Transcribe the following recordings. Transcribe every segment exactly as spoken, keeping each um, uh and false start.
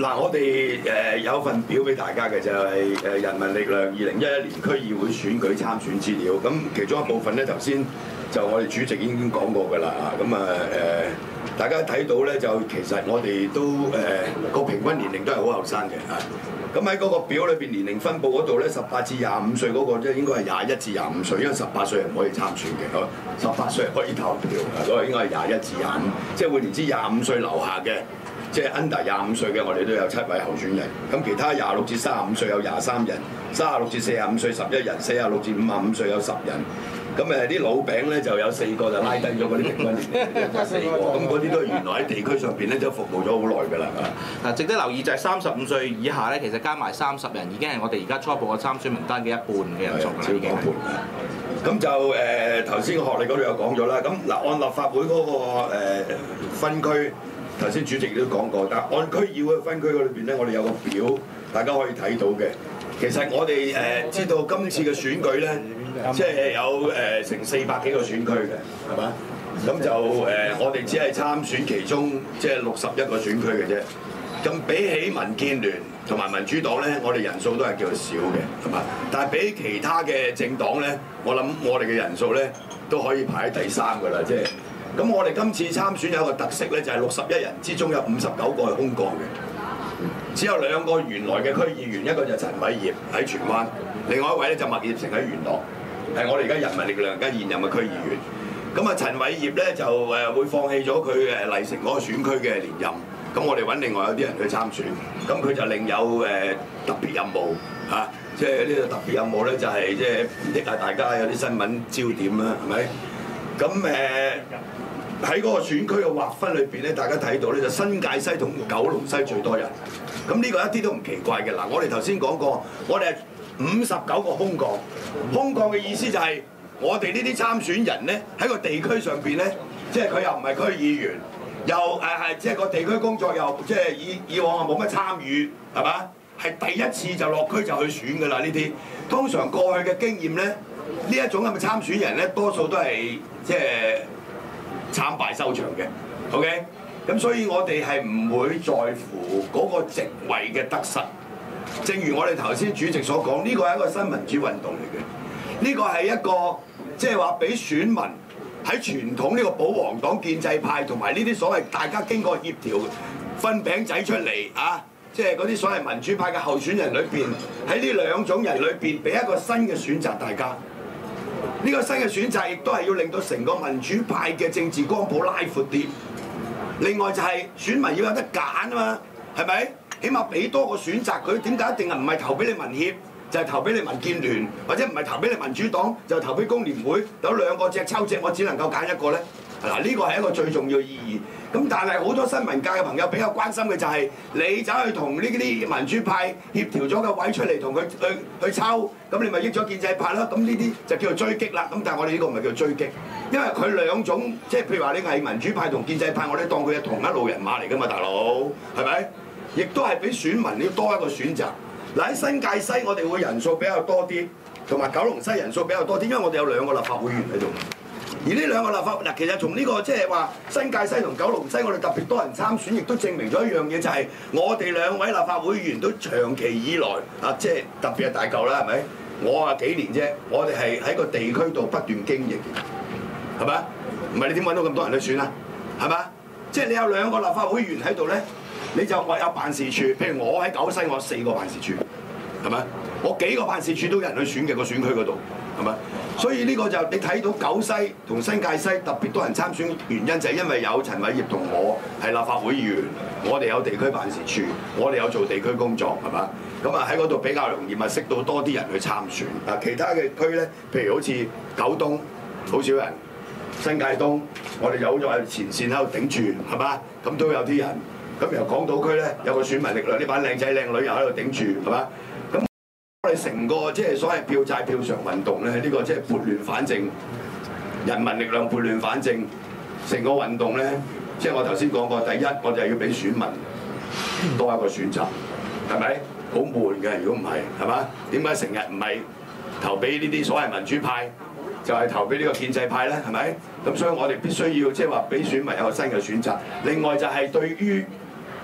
嗱，我哋誒有份表俾大家嘅就係誒人民力量二零一一年區議會選舉參選資料。咁其中一部分咧，頭先就我哋主席已經講過㗎啦。咁啊誒，大家睇到咧，就其實我哋都誒個、呃、平均年齡都係好後生嘅嚇。咁喺嗰個表裏邊年齡分佈嗰度咧，十八至廿五歲嗰個即係應該係廿一至廿五歲，因為十八歲係唔可以參選嘅，十八歲係可以投票，嗰個應該係廿一至廿五，即係換言之廿五歲樓下嘅。即係 under 廿五歲嘅，我哋都有七位候選人。咁其他廿六至三十五歲有廿三人，三十六至四十五歲十一人，四十六至五十五歲有十人。咁誒啲老餅咧就有四個，就拉低咗嗰啲平均年齡，得四個。咁嗰啲都係原來喺地區上邊咧都服務咗好耐㗎啦。 嗱，值得留意就係三十五歲以下咧，其實加埋三十人已經係我哋而家初步嘅參選名單嘅一半嘅人數啦，已經係。 咁就誒頭先個學歷嗰度有講咗啦。咁嗱，按立法會嗰、那個、呃、分區。頭先主席都講過，但係按區議會分區嗰裏邊咧，我哋有個表，大家可以睇到嘅。其實我哋誒、呃、知道今次嘅選舉咧，即係有誒、呃、成四百幾個選區嘅，係嘛？咁就誒、呃、我哋只係參選其中即係六十一個選區嘅啫。咁比起民建聯同埋民主黨咧，我哋人數都係叫做少嘅，係嘛？但係比起其他嘅政黨咧，我諗我哋嘅人數咧都可以排喺第三㗎啦，即係。咁我哋今次參選有一個特色咧，就係六十一人之中有五十九個係空降嘅，只有兩個原來嘅區議員，一個就陳偉業喺荃灣，另外一位咧就麥業成喺元朗，係我哋而家人民力量而家現任嘅區議員。咁啊，陳偉業咧就誒會放棄咗佢誒麗城嗰個選區嘅連任，咁我哋揾另外有啲人去參選，咁佢就另有誒特別任務嚇、啊，即係呢個特別任務咧就係即係益下大家有啲新聞焦點啦，係咪？咁誒。呃喺嗰個選區嘅劃分裏邊咧，大家睇到咧就新界西同九龍西最多人。咁呢個一啲都唔奇怪嘅。嗱，我哋頭先講過，我哋係五十九個空降。空降嘅意思就係我哋呢啲參選人咧喺個地區上邊咧，即係佢又唔係區議員，又誒係即係個地區工作又即係以以往啊冇乜參與，係嘛？係第一次就落區就去選㗎啦。呢啲通常過去嘅經驗咧，呢一種咁嘅參選人咧，多數都係即係。慘敗收場嘅 ，OK， 咁所以我哋係唔會在乎嗰個席位嘅得失。正如我哋頭先主席所講，呢個係一個新民主運動嚟嘅，呢個係一個即係話俾選民喺傳統呢個保皇黨、建制派同埋呢啲所謂大家經過協調分餅仔出嚟啊，即係嗰啲所謂民主派嘅候選人裏邊，喺呢兩種人裏邊俾一個新嘅選擇大家。呢個新嘅選擇亦都係要令到成個民主派嘅政治光譜拉闊啲。另外就係選民要有得揀啊嘛，係咪？起碼俾多個選擇佢，點解一定係唔係投俾你民協，就係投俾你民建聯，或者唔係投俾你民主黨，就投俾工聯會？有兩個隻抽隻，我只能夠揀一個咧。嗱，呢個係一個最重要嘅意義。咁但係好多新聞界嘅朋友比較關心嘅就係你走去同呢啲民主派協調咗個位出嚟，同佢去去抽，咁你咪益咗建制派啦。咁呢啲就叫做追擊啦。咁但係我哋呢個唔係叫追擊，因為佢兩種即係譬如話你係民主派同建制派，我哋當佢係同一路人馬嚟㗎嘛，大佬係咪？亦都係俾選民要多一個選擇。嗱，喺新界西我哋會人數比較多啲，同埋九龍西人數比較多啲，因為我哋有兩個立法會議員喺度。而呢兩個立法嗱，其實從呢個即係話新界西同九龍西，我哋特別多人參選，亦都證明咗一樣嘢，就係我哋兩位立法會議員都長期以來啊，即係特別係大嚿啦，係咪？我啊幾年啫，我哋係喺個地區度不斷經營，係咪？唔係你點揾到咁多人去選啊？係嘛？即係你有兩個立法會議員喺度咧，你就話有辦事處，譬如我喺九西，我有四個辦事處，係咪？我幾個辦事處都有人去選嘅個選區嗰度，係咪？所以呢個就你睇到九西同新界西特別多人參選，原因就係因為有陳偉業同我係立法會議員，我哋有地區辦事處，我哋有做地區工作，係嘛？咁啊喺嗰度比較容易咪識到多啲人去參選。啊，其他嘅區咧，譬如好似九東好少人，新界東我哋有咗喺前線喺度頂住，係嘛？咁都有啲人。咁由港島區咧有個選民力量，呢班靚仔靚女又喺度頂住，係嘛？咁我哋成個即係所謂票債票償運動咧，呢個即係撥亂反正，人民力量撥亂反正，成個運動咧，即係我頭先講過，第一我哋係要俾選民多一個選擇，係咪？好悶嘅，如果唔係，係嘛？點解成日唔係投俾呢啲所謂民主派，就係投俾呢個建制派咧？係咪？咁所以我哋必須要即係話俾選民有個新嘅選擇。另外就係對於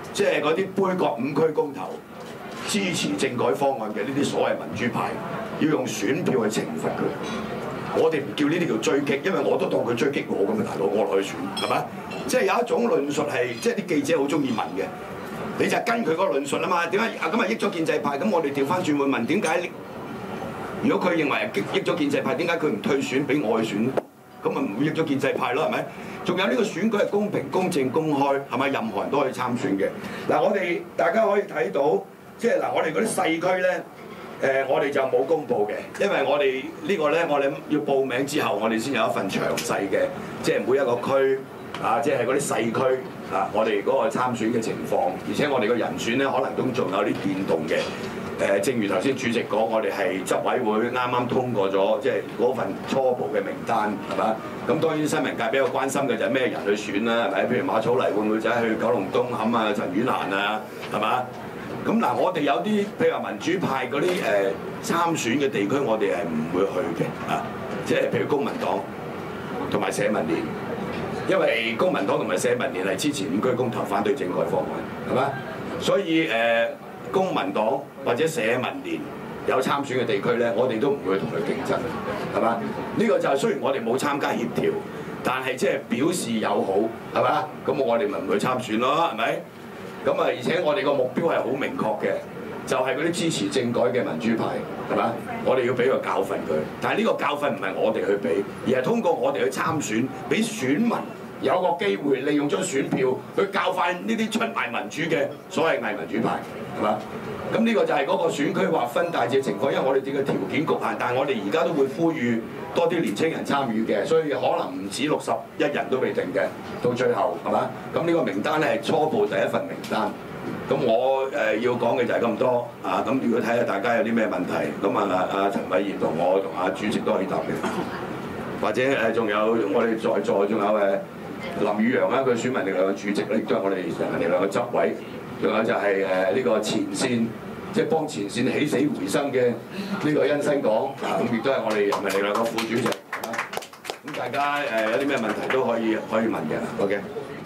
即係嗰啲杯葛五區公投、支持政改方案嘅呢啲所謂民主派，要用選票去懲罰佢。我哋唔叫呢啲叫追擊，因為我都當佢追擊我咁嘅大佬，我落去選係咪？即係有一種論述係，即係啲記者好中意問嘅，你就跟佢嗰個論述啊嘛。點解啊咁啊益咗建制派？咁我哋調翻轉會問點解？如果佢認為係益咗建制派，點解佢唔退選俾我去選咧？咁咪唔會益咗建制派咯，係咪？仲有呢個選舉係公平、公正、公開，係咪？任何人都可以參選嘅。嗱，我哋大家可以睇到，即係嗱，我哋嗰啲細區咧，誒、呃，我哋就冇公佈嘅，因為我哋呢個咧，我哋要報名之後，我哋先有一份詳細嘅，即係每一個區啊，即係嗰啲細區啊，我哋嗰個參選嘅情況，而且我哋個人選咧，可能都仲有啲變動嘅。誒，正如頭先主席講，我哋係執委會啱啱通過咗，即係嗰份初步嘅名單，係嘛？咁當然新聞界比較關心嘅就係咩人去選啦，係咪？譬如馬草黎會唔會走去九龍東冚啊、陳婉嫻啊，係嘛？咁嗱，我哋有啲譬如話民主派嗰啲誒參選嘅地區，我哋係唔會去嘅啊，即係譬如公民黨同埋社民連，因為公民黨同埋社民連係支持五區公投、反對政改方案，係嘛？所以誒。呃公民黨或者社民連有參選嘅地區咧，我哋都唔會同佢競爭，係嘛？呢、這個就係雖然我哋冇參加協調，但係即係表示友好，係嘛？咁我哋咪唔去參選咯，係咪？咁啊，而且我哋個目標係好明確嘅，就係嗰啲支持政改嘅民主派，係嘛？我哋要俾個教訓佢，但係呢個教訓唔係我哋去俾，而係通過我哋去參選，俾選民有個機會利用張選票去教訓呢啲出賣民主嘅所謂偽民主派。係嘛？咁呢個就係嗰個選區劃分大致情況，因為我哋哋嘅條件局限，但係我哋而家都會呼籲多啲年青人參與嘅，所以可能唔止六十一人都未定嘅，到最後係嘛？咁呢個名單咧係初步第一份名單。咁我誒、呃、要講嘅就係咁多啊！咁如果睇下大家有啲咩問題，咁啊阿陳偉賢同我同阿主席都可以答嘅，或者誒仲、呃、有我哋在座仲有誒林宇陽啦，佢選民力量嘅主席咧，亦都係我哋選民力量嘅執委。仲有就係誒呢個前線，即係幫前線起死回生嘅呢個殷新港，咁亦都係我哋人民力量嘅副主席。咁大家誒有啲咩問題都可以可以問嘅。OK。